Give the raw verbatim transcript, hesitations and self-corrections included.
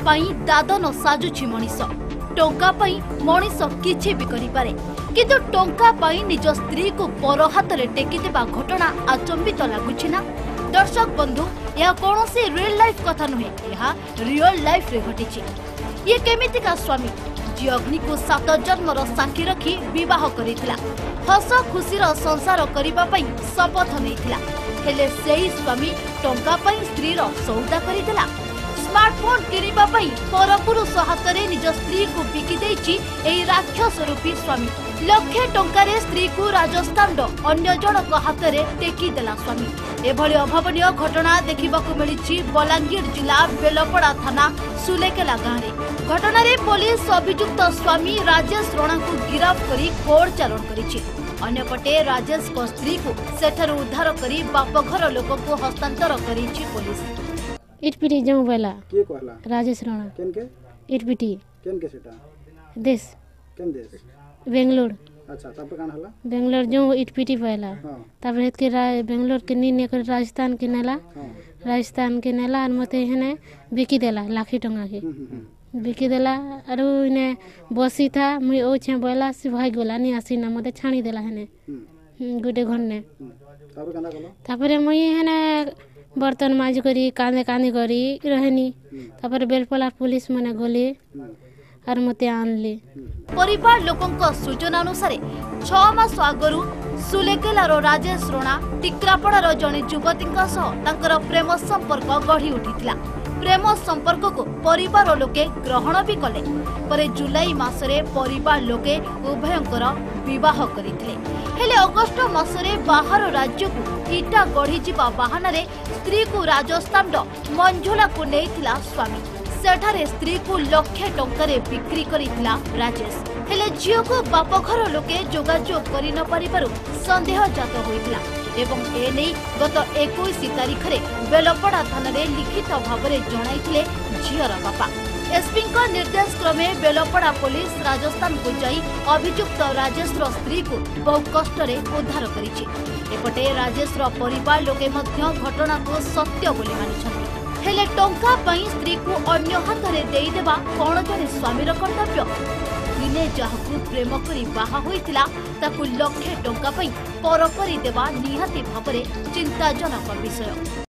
पाई दादन साजुछि मनीष। टंका पाई मनीष किछि भी करि पारे, किंतु टंका पाई निज स्त्री को पर हाथ रे टेकी देबा घटना आचंबित लागुछि ना। दर्शक बंधु, यह कौनसी रियल लाइफ कथा नुहे, यह रियल लाइफ रे घटिछि। ये केमितिका स्वामी जी अग्नि को सात जन्मर साक्षी रखी विवाह करिथिला, हस खुशीर संसार करिबा पई शपथ नैथिला, हेले सेही स्वामी टंका पई स्त्री रो सौदा करिथिला। स्मार्टफोन किनिबा पई परपुरुष हातरे निज स्त्री को बिकी देछि एही राक्षस रूपी स्वामी। लक्षे टंकारे स्त्री को राजस्थान अन्य जनक हातरे टेकी देला स्वामी। एभली अभावनीय घटना देखिबाकू मिलिछि बलांगीर जिला बेलपड़ा थाना सुलेकेला गाँव। घटना रे पुलिस अभियुक्त स्वामी राजेश राणा को गिरफ्त करी कोर्ट चालाण करिछि। अन्यपटे राजेश को स्त्री को सेठारु उद्धार करी बापघर लोक को हस्तांतर करिछि पुलिस। इटपिटी जाऊं बेला के कहला राजेश राणा केन के इटपिटी केन के सेटा देश केन देश बेंगलोर। अच्छा तब कान हला बेंगलोर जो इटपिटी पहला हां तब हेत के बेंगलोर के नी ने राजस्थान के नेला हां राजस्थान के नेला और मते हेने बिकी देला लाखी टंगा के बिकी देला और ने बसी था मुई ओ छे बोला से भाई गोला नी आसी ना मते छाणी देला हेने गुटे घर ने। तब काना कलो तापरे मुई हेने बर्तन माज करी कांदे कांदे करी रहनी। तापर बेलपला पुलिस मने गले और मते आनले। परिवार लोकंक सूचना अनुसार छह मास आगरु सुलेकेलार राजेश राणा टिक्रापड़ार जने युवतींक सह तांकर प्रेम संपर्क गढ़ी उठिथिला। प्रेम संपर्क को परिवार लोके ग्रहण भी कले। परे जुलाई मासरे परिवार लोके उभयंकर विवाह करिथिले, हेले अगस्ट मासरे बाहर राज्य को इटा गढ़ी जिबा बहाना रे स्त्री को राजस्थान मंझुला को नेइथिला स्वामी। सेठारे स्त्री को लक्षे टंकारे बिक्री करिथिला राजेश, हेले झियो को बापघर लोके जोगाजोग करि न परिबारु संदेह जात होइथिला एवं ए नै गत इक्कीस तारिख रे बेलपड़ा थाना रे लिखित भाव में जणाइथिले झियर बापा। एसपी का निर्देश क्रमे बेलपड़ा पुलिस राजस्थान को जाई अभियुक्त राजेश रो स्त्री को बहु कष्ट रे उद्धार करिछि। एपटे राजेश रो परिवार लोके मध्य घटना को सत्य बोली मानिछथि, हेले टंका पई स्त्री को अन्य हाथ रे देई देबा कोन जने स्वामीर कर्तव्य। दिने जहाकू प्रेम करी बाहा होइतिला ताकू लक्षे टंका पई पर करी देबा निहाती भाबरे चिंताजनक विषय।